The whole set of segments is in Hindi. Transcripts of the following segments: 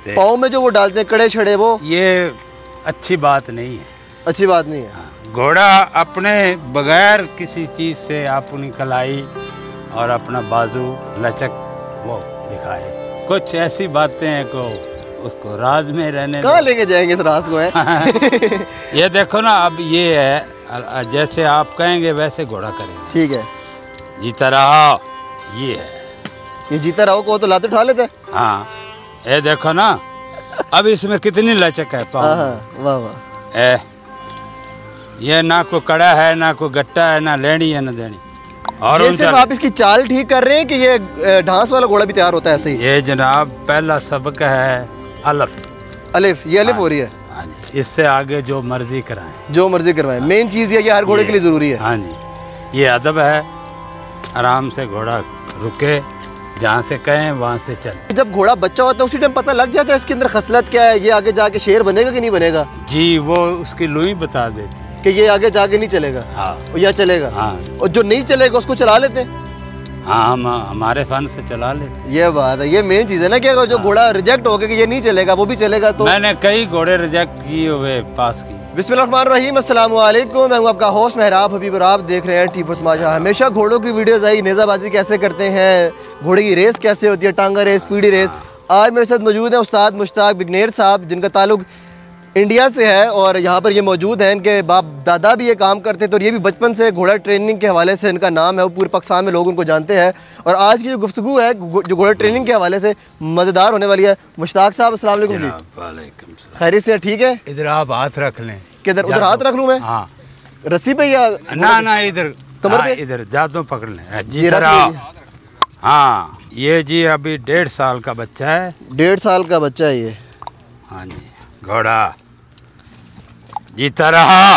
पाँव में जो वो डालते हैं कड़े छड़े, वो ये अच्छी बात नहीं है। अच्छी बात नहीं है। घोड़ा अपने बगैर किसी चीज़ से अपनी कलाई और अपना बाजू लचक वो दिखाए। कुछ ऐसी बातें हैं को उसको राज में रहने। कहाँ लेके जाएंगे इस राज को है? ये देखो ना, अब ये है जैसे आप कहेंगे वैसे घोड़ा करेंगे। ठीक है। जीता रहो, ये है। ये जीता रहो को तो लात उठा लेते। हाँ, ये देखो ना, अब इसमें कितनी लचक है पाँव। वाह वाह। ये ना कोई कड़ा है, ना कोई गट्टा है, ना लेनी है ना देनी। और ये सिर्फ आप इसकी चाल ठीक कर रहे हैं कि ये ढांस वाला घोड़ा भी तैयार होता है ऐसे ही? ये जनाब पहला सबक है अलिफ। अलिफ, ये अलिफ हो रही है। हाँ जी, इससे आगे जो मर्जी कराएं। जो मर्जी करवाएं, मेन चीज़ ये हर घोड़े के लिए ज़रूरी है। हाँ जी, ये अदब है। आराम से घोड़ा रुके, जहाँ से कहें वहाँ से चले। जब घोड़ा बच्चा होता है उसी टाइम पता लग जाता है इसके अंदर खसलत क्या है, ये आगे जाके शेर बनेगा कि नहीं बनेगा? जी, वो उसकी लुई बता देती है कि ये आगे जाके नहीं चलेगा। हाँ, या चलेगा। हाँ, और जो नहीं चलेगा उसको चला लेते हैं। हाँ, हम हमारे फन से चला लेते। ये बात है, ये मेन चीज़ है ना कि अगर जो घोड़ा रिजेक्ट हो गया कि ये नहीं चलेगा वो भी चलेगा तो। मैंने कई घोड़े रिजेक्ट किए हुए पास की। बिस्मिल्लाहिर्रहमानिर्रहीम, अस्सलाम वालेकुम। मैं हूं आपका होस्ट मेहराब हबीब और आप देख रहे हैं टीफुत माजा। हमेशा घोड़ों की वीडियोस आई, नेज़ाबाजी कैसे करते हैं, घोड़े की रेस कैसे होती है, टांगा रेस, पीढ़ी रेस। आज मेरे साथ मौजूद है उस्ताद मुश्ताक बिगनेर साहब, जिनका ताल्लुक इंडिया से है और यहाँ पर ये मौजूद हैं। इनके बाप दादा भी ये काम करते थे और ये भी बचपन से घोड़ा ट्रेनिंग के हवाले से इनका नाम है, वो पूरे पाकिस्तान में लोग उनको जानते हैं। और आज की जो गुफ्तगू है जो घोड़ा ट्रेनिंग के हवाले से मज़ेदार होने वाली है। मुश्ताक साहब अस्सलाम वालेकुम जी। वालेकुम सलाम। खैरियत से ठीक है? इधर आप हाथ रख लें। किधर? उधर हाथ रख लूँ मैं? हाँ। रस्सी पे या ना इधर कमर पे? इधर जादू पकड़ लें जी। हाँ, ये जी अभी 1.5 साल का बच्चा है। 1.5 साल का बच्चा है ये। हाँ जी, घोड़ा जीता रहा।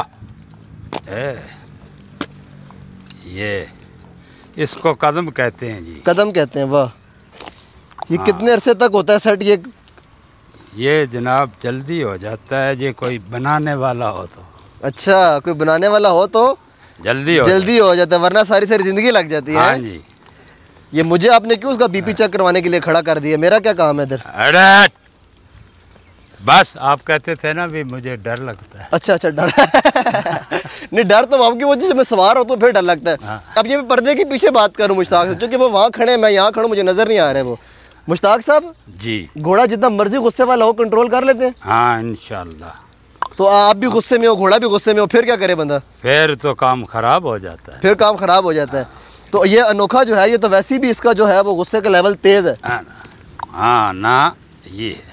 ये इसको कदम कहते हैं जी। कदम कहते हैं, वाह। ये कितने अरसे तक होता है सेट? ये जनाब जल्दी हो जाता है, ये कोई बनाने वाला हो तो। अच्छा, कोई बनाने वाला हो तो जल्दी हो जाता है, वरना सारी ज़िंदगी लग जाती है। हाँ जी। ये मुझे आपने क्यों उसका बीपी चेक करवाने के लिए खड़ा कर दिया? मेरा क्या काम है इधर? अरे बस आप कहते थे ना भी मुझे डर लगता है। अच्छा डर। नहीं, डर तो आपकी वो जब मैं सवार हूँ तो फिर डर लगता है। हाँ। अब ये मैं पर्दे के पीछे बात करूँ मुश्ताक से, क्योंकि वो वहाँ खड़े हैं, मैं यहाँ खड़ा, मुझे नज़र नहीं आ रहा है वो। मुश्ताक साहब जी, घोड़ा जितना मर्जी गुस्से वाला हो कंट्रोल कर लेते हैं? हाँ, इंशाल्लाह। तो आप भी गुस्से में हो, घोड़ा भी गुस्से में हो, फिर क्या करे बंदा? फिर तो काम खराब हो जाता है। फिर काम खराब हो जाता है। तो ये अनोखा जो है, ये तो वैसे भी इसका जो है वो गुस्से का लेवल तेज है। हाँ ना, ये है।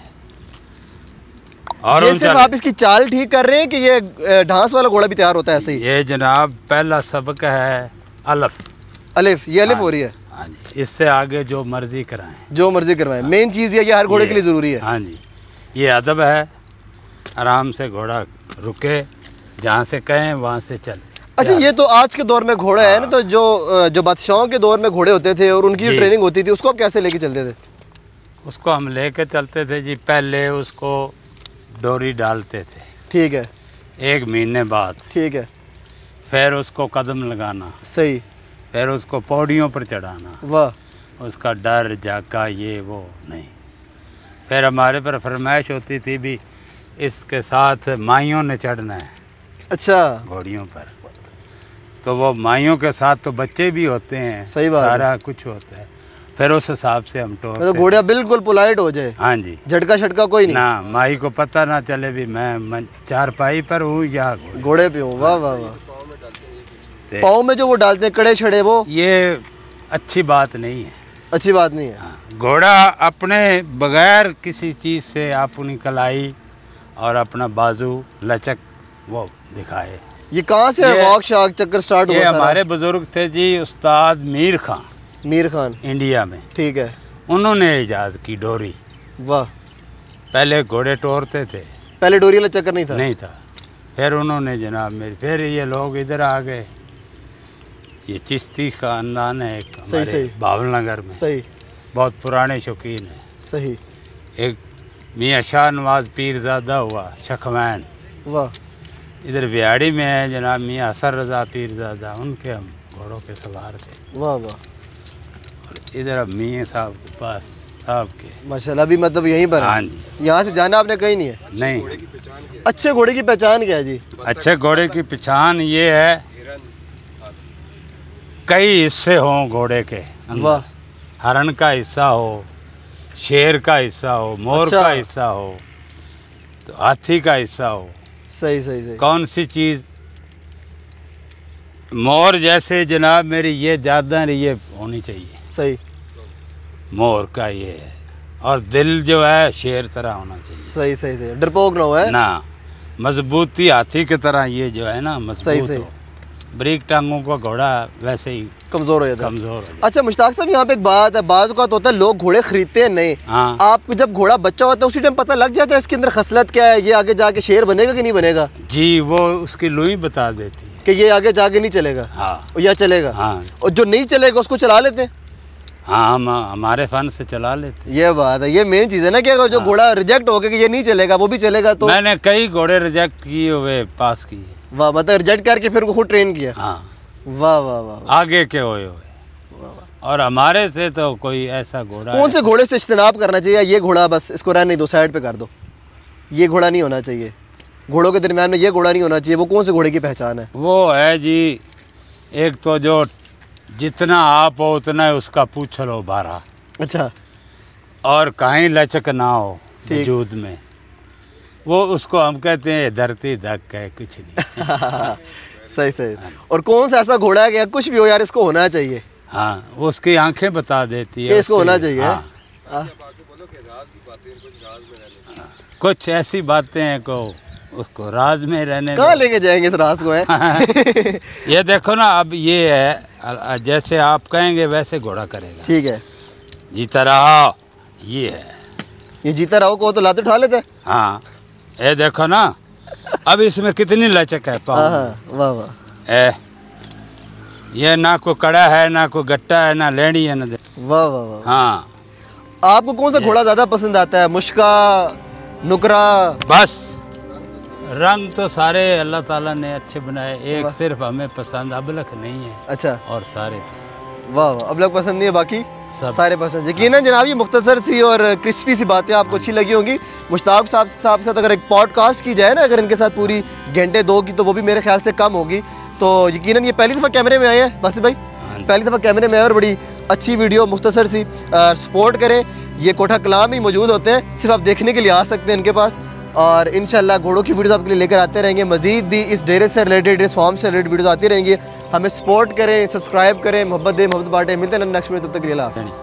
और ये सिर्फ आप इसकी चाल ठीक कर रहे हैं कि ये ढांस वाला घोड़ा भी तैयार होता है ऐसे ही? ये जनाब पहला सबक है अलिफ। अलिफ, ये अलिफ हो रही है। हाँ जी, इससे आगे जो मर्जी कराएं। जो मर्जी करवाएं, मेन चीज़ ये हर घोड़े के लिए ज़रूरी है। हाँ जी, ये अदब है। आराम से घोड़ा रुके, जहाँ से कहें वहाँ से चले। अच्छा, ये तो आज के दौर में घोड़ा है ना, तो जो बादशाहों के दौर में घोड़े होते थे और उनकी ट्रेनिंग होती थी, उसको आप कैसे लेके चलते थे? उसको हम लेके चलते थे जी। पहले उसको डोरी डालते थे। ठीक है। 1 महीने बाद। ठीक है। फिर उसको कदम लगाना। सही। फिर उसको पौड़ियों पर चढ़ाना। वाह। उसका डर जाका ये वो नहीं। फिर हमारे पर फरमाइश होती थी भी इसके साथ माइयों ने चढ़ना है। अच्छा। घोड़ियों पर तो वो माइयों के साथ तो बच्चे भी होते हैं। सही बात। सारा कुछ होता है। फिर उस हिसाब से हम तो घोड़ा बिल्कुल पोलाइट हो जाए। हाँ जी, झटका शटका कोई नहीं ना, माई को पता ना चले भी मैं चारपाई पर हूँ या घोड़े पे हूँ। वाह वाह वाह। पाँव में जो वो डालते हैं कड़े छड़े, वो ये अच्छी बात नहीं है। अच्छी बात नहीं है। हाँ, घोड़ा अपने बगैर किसी चीज़ से अपनी कलाई और अपना बाजू लचक वो दिखाए। ये कहाँ से वॉक शाक चक्कर स्टार्ट हुआ? ये हमारे बुजुर्ग थे जी, उस्ताद मीर खान इंडिया में। ठीक है। उन्होंने इजाज़ की डोरी। वाह। पहले घोड़े टोरते थे, पहले डोरी वाला चक्कर नहीं था। फिर उन्होंने जनाब मेरे, फिर ये लोग इधर आ गए। ये चिश्ती ख़ानदान है एक, सही बावल नगर में। सही। बहुत पुराने शौकीन है। सही। एक मियाँ शाह नवाज पीरज़ादा हुआ शखमैन। वाह। इधर बिहाड़ी में है जनाब मियाँ असर रज़ा पीरज़ादा, उनके हम घोड़ों के सवार थे। वाह वाह। और इधर अब मियाँ साहब के पास साहब के। माशाल्लाह, अभी मतलब यहीं पर? हाँ जी। यहाँ से जाना आपने कहीं नहीं है? नहीं। अच्छे घोड़े की पहचान क्या है जी? अच्छे घोड़े की पहचान ये है, कई हिस्से हों घोड़े के। वाह। हरण का हिस्सा हो, शेर का हिस्सा हो, मोर का हिस्सा हो, तो हाथी का हिस्सा हो। सही सही सही। कौन सी चीज़, मोर जैसे जनाब मेरी ये ज़्यादा ये होनी चाहिए। सही। मोर का ये है, और दिल जो है शेर तरह होना चाहिए। सही सही सही, डरपोक ना हो है ना, मजबूती हाथी की तरह ये जो है ना मजबूत हो। ब्रेक टांगों का घोड़ा वैसे ही कमजोर हो जाता है। कमजोर हो जाता है। अच्छा मुश्ताक साहब, यहाँ पे एक बात है, बाज़ औक़ात होता है लोग घोड़े खरीदते हैं नहीं। हाँ। आपको जब घोड़ा बच्चा होता है उसी टाइम पता लग जाता है इसके अंदर खसलत क्या है, ये आगे जाके शेर बनेगा कि नहीं बनेगा? जी, वो उसकी लुई बता देती है कि ये आगे जाके नहीं चलेगा। हाँ। या चलेगा। हाँ। और जो नहीं चलेगा उसको चला लेते हैं। हाँ, हम हमारे फन से चला लेते। ये बात है, ये मेन चीज़ है ना कि अगर जो घोड़ा रिजेक्ट हो गया कि ये नहीं चलेगा वो भी चलेगा तो। मैंने कई घोड़े रिजेक्ट किए हुए पास किए। वाह, मतलब रिजेक्ट करके फिर खुद ट्रेन किया। हाँ। वाह वाह वाह। आगे के हुए और हमारे से तो कोई ऐसा घोड़ा। कौन से घोड़े से इज्तनाब करना चाहिए? ये घोड़ा बस इसको रहने दो, साइड पे कर दो, ये घोड़ा नहीं होना चाहिए, घोड़ों के दरमियान में ये घोड़ा नहीं होना चाहिए, वो कौन से घोड़े की पहचान है? वो है जी, एक तो जो जितना आप हो उतना है उसका पूछ लो भारा। अच्छा। और कहीं लचक ना हो वजूद में, वो उसको हम कहते हैं धरती धक है, कुछ नहीं। सही सही। और कौन सा ऐसा घोड़ा है कि कुछ भी हो यार इसको होना चाहिए? हाँ, उसकी आंखें बता देती है इसको होना चाहिए। हाँ। कुछ ऐसी बातें हैं को उसको राज में रहने। कहाँ लेके जाएंगे इस राज को है? ये देखो ना, अब ये है जैसे आप कहेंगे वैसे घोड़ा करेगा। ठीक है। जीता रहो, ये है। ये जीता रहो को तो लाते उठा लेते। हाँ, ये देखो ना, अब इसमें कितनी लचक है पाँव। वाह वाह। ये ना को कड़ा है, ना को गट्टा है, ना लेनी है, ना। वाह वाह वाह। हाँ। आपको कौन सा घोड़ा ज़्यादा पसंद आता है? मुश्का, नुकरा? बस रंग तो सारे अल्लाह ताला ने अच्छे बनाए, एक सिर्फ हमें पसंद अबलख नहीं है। अच्छा। और सारे पसंद। वाह वाह, अबलख पसंद नहीं है, बाकी सारे पसंद। यकीनन जनाब ये मुख्तसर सी और क्रिस्पी सी बातें आपको अच्छी लगी होंगी। मुश्ताक साहब के साथ अगर एक पॉडकास्ट की जाए ना, अगर इनके साथ पूरी घंटे 2 की, तो वो भी मेरे ख्याल से कम होगी। तो यकीनन ये पहली दफ़ा कैमरे में आए हैं बासित भाई, पहली दफ़ा कैमरे में आए और बड़ी अच्छी वीडियो मुख्तसर सी। सपोर्ट करें, ये कोठा कलाम ही मौजूद होते हैं, सिर्फ आप देखने के लिए आ सकते हैं इनके पास। और इंशाल्लाह घोड़ों की वीडियोस आपके लिए लेकर आते रहेंगे। मज़ीद भी इस डेरे से रिलेटेड, इस फार्म से रिलेटेड वीडियोस आती रहेंगी। हमें सपोर्ट करें, सब्सक्राइब करें, मोहब्बत दें, मोहब्बत बांटें। मिलते हैं नेक्स्ट वीडियो, तब तक के लिए।